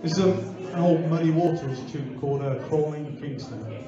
This is an old Muddy Waters tune called Crawling Kingsnake.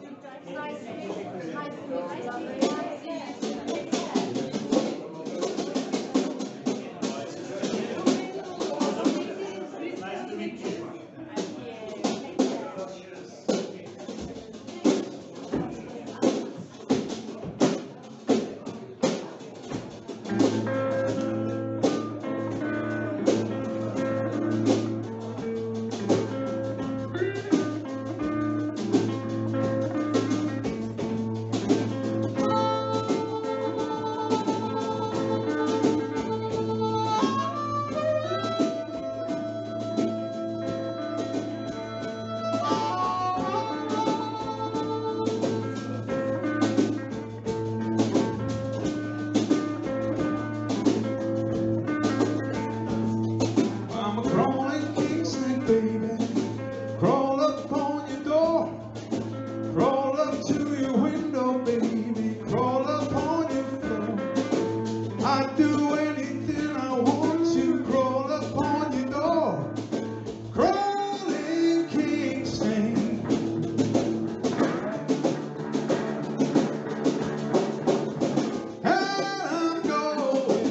I'd do anything I want to crawl upon your door, crawling Kingsnake. And I'm going.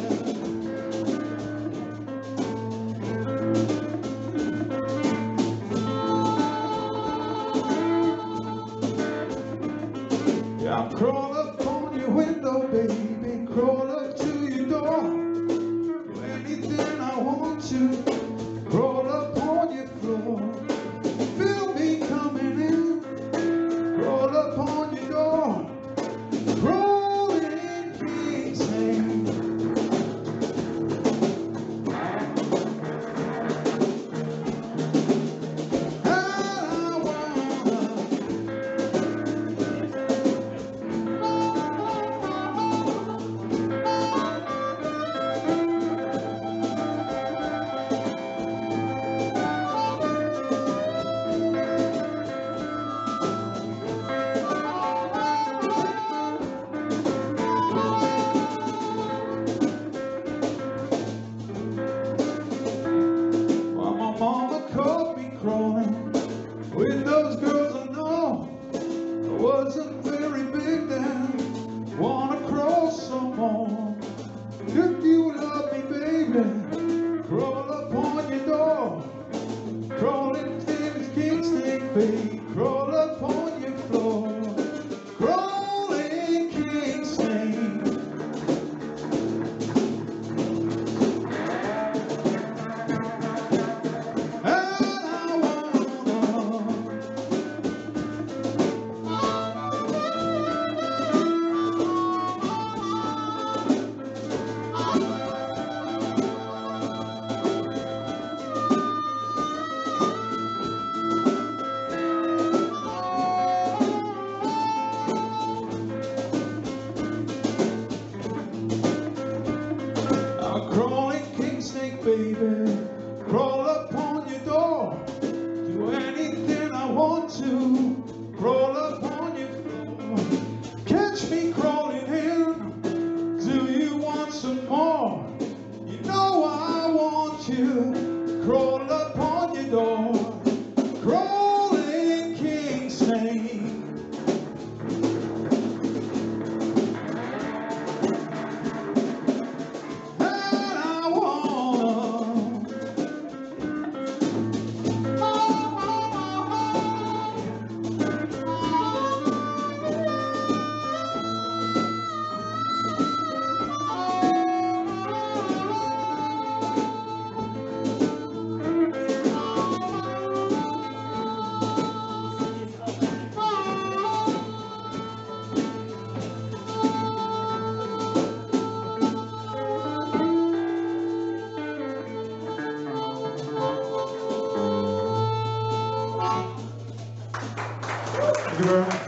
Yeah, I'll crawl upon your window, baby, crawl up to your door, do anything I want to, crawl up on your floor, feel me coming in, crawl up on your door, crawling Kingsnake. With those girls I know, I wasn't very big then, wanna crawl some more. If you love me, baby, crawl up on your door, crawling Kingsnake, baby, crawl up on your floor, crawling Kingsnake. Crawling Kingsnake, baby, crawl up on your door, do anything I want to, crawl up on your floor, catch me crawling in, do you want some more? You know I want you, crawl up on your door, crawling Kingsnake. Thank you very much.